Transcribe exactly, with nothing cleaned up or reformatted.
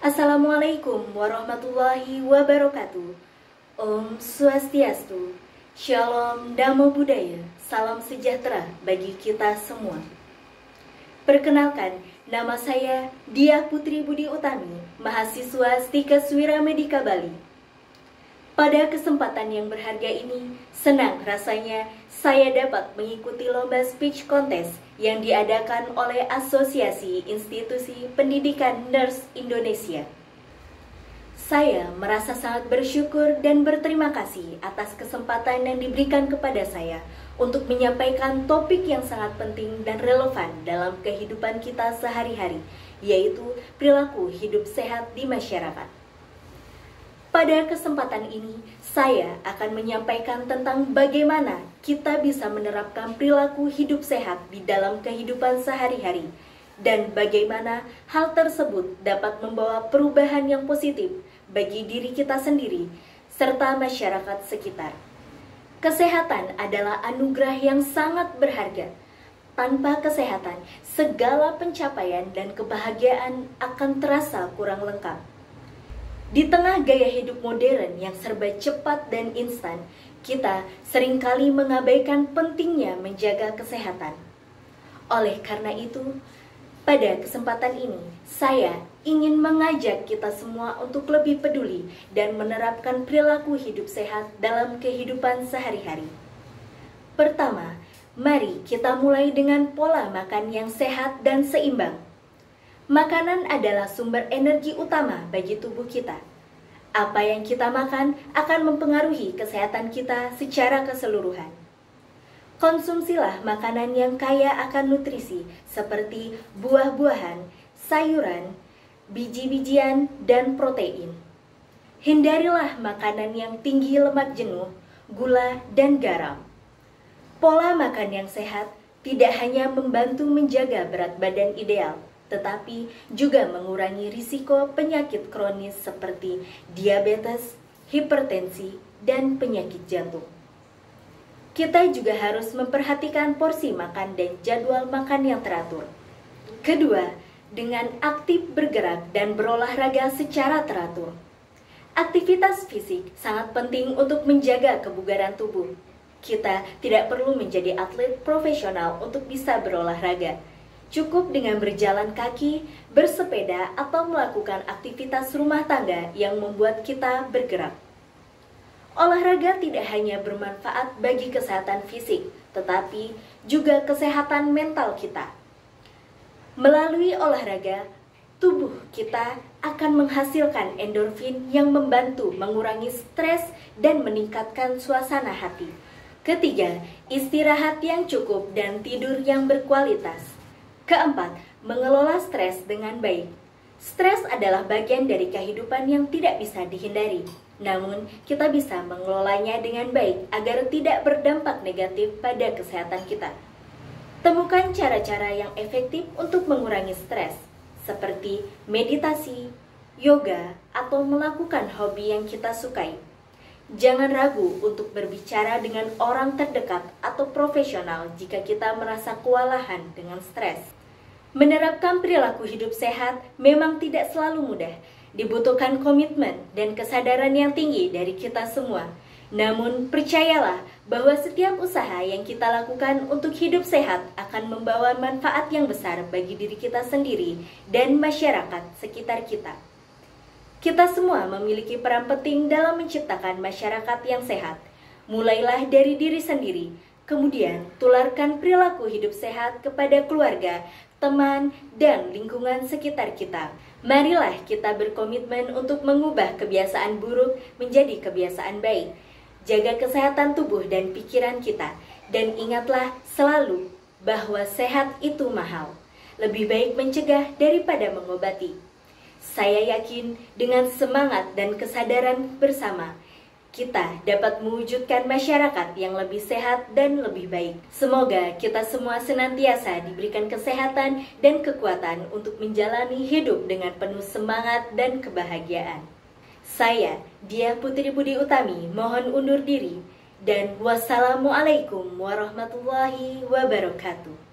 Assalamualaikum warahmatullahi wabarakatuh. Om Swastiastu, Shalom Namo Buddhaya, salam sejahtera bagi kita semua. Perkenalkan, nama saya Diah Putri Budi Utami, mahasiswa Stika Swira Medika Bali. Pada kesempatan yang berharga ini, senang rasanya saya dapat mengikuti lomba speech contest yang diadakan oleh Asosiasi Institusi Pendidikan Nurse Indonesia. Saya merasa sangat bersyukur dan berterima kasih atas kesempatan yang diberikan kepada saya untuk menyampaikan topik yang sangat penting dan relevan dalam kehidupan kita sehari-hari, yaitu perilaku hidup sehat di masyarakat. Pada kesempatan ini, saya akan menyampaikan tentang bagaimana kita bisa menerapkan perilaku hidup sehat di dalam kehidupan sehari-hari, dan bagaimana hal tersebut dapat membawa perubahan yang positif bagi diri kita sendiri, serta masyarakat sekitar. Kesehatan adalah anugerah yang sangat berharga. Tanpa kesehatan, segala pencapaian dan kebahagiaan akan terasa kurang lengkap. Di tengah gaya hidup modern yang serba cepat dan instan, kita seringkali mengabaikan pentingnya menjaga kesehatan. Oleh karena itu, pada kesempatan ini, saya ingin mengajak kita semua untuk lebih peduli dan menerapkan perilaku hidup sehat dalam kehidupan sehari-hari. Pertama, mari kita mulai dengan pola makan yang sehat dan seimbang. Makanan adalah sumber energi utama bagi tubuh kita. Apa yang kita makan akan mempengaruhi kesehatan kita secara keseluruhan. Konsumsilah makanan yang kaya akan nutrisi seperti buah-buahan, sayuran, biji-bijian, dan protein. Hindarilah makanan yang tinggi lemak jenuh, gula, dan garam. Pola makan yang sehat tidak hanya membantu menjaga berat badan ideal, tetapi juga mengurangi risiko penyakit kronis seperti diabetes, hipertensi, dan penyakit jantung. Kita juga harus memperhatikan porsi makan dan jadwal makan yang teratur. Kedua, dengan aktif bergerak dan berolahraga secara teratur. Aktivitas fisik sangat penting untuk menjaga kebugaran tubuh. Kita tidak perlu menjadi atlet profesional untuk bisa berolahraga. Cukup dengan berjalan kaki, bersepeda, atau melakukan aktivitas rumah tangga yang membuat kita bergerak. Olahraga tidak hanya bermanfaat bagi kesehatan fisik, tetapi juga kesehatan mental kita. Melalui olahraga, tubuh kita akan menghasilkan endorfin yang membantu mengurangi stres dan meningkatkan suasana hati. Ketiga, istirahat yang cukup dan tidur yang berkualitas. Keempat, mengelola stres dengan baik. Stres adalah bagian dari kehidupan yang tidak bisa dihindari. Namun, kita bisa mengelolanya dengan baik agar tidak berdampak negatif pada kesehatan kita. Temukan cara-cara yang efektif untuk mengurangi stres, seperti meditasi, yoga, atau melakukan hobi yang kita sukai. Jangan ragu untuk berbicara dengan orang terdekat atau profesional jika kita merasa kewalahan dengan stres. Menerapkan perilaku hidup sehat memang tidak selalu mudah. Dibutuhkan komitmen dan kesadaran yang tinggi dari kita semua. Namun percayalah bahwa setiap usaha yang kita lakukan untuk hidup sehat akan membawa manfaat yang besar bagi diri kita sendiri dan masyarakat sekitar kita. Kita semua memiliki peran penting dalam menciptakan masyarakat yang sehat. Mulailah dari diri sendiri, kemudian tularkan perilaku hidup sehat kepada keluarga, teman, dan lingkungan sekitar kita. Marilah kita berkomitmen untuk mengubah kebiasaan buruk menjadi kebiasaan baik. Jaga kesehatan tubuh dan pikiran kita, dan ingatlah selalu bahwa sehat itu mahal. Lebih baik mencegah daripada mengobati. Saya yakin dengan semangat dan kesadaran bersama, kita dapat mewujudkan masyarakat yang lebih sehat dan lebih baik. Semoga kita semua senantiasa diberikan kesehatan dan kekuatan untuk menjalani hidup dengan penuh semangat dan kebahagiaan. Saya, Diah Putri Budi Utami, mohon undur diri. Dan wassalamualaikum warahmatullahi wabarakatuh.